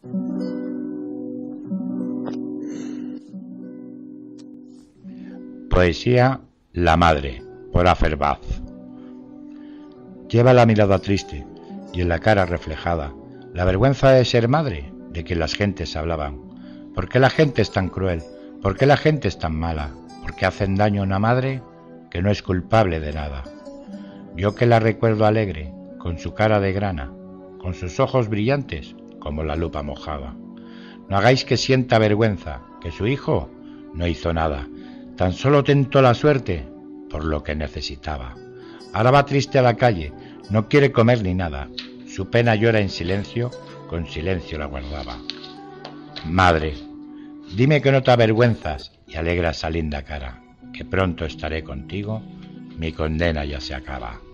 Poesía La madre, por Aferbaz. Lleva la mirada triste y en la cara reflejada la vergüenza de ser madre, de que las gentes hablaban. ¿Por qué la gente es tan cruel? ¿Por qué la gente es tan mala? ¿Por qué hacen daño a una madre que no es culpable de nada? Yo que la recuerdo alegre, con su cara de grana, con sus ojos brillantes como la lupa mojada. No hagáis que sienta vergüenza, que su hijo no hizo nada, tan solo tentó la suerte por lo que necesitaba. Ahora va triste a la calle, no quiere comer ni nada, su pena llora en silencio, con silencio la guardaba. Madre, dime que no te avergüenzas y alegra esa linda cara, que pronto estaré contigo, mi condena ya se acaba.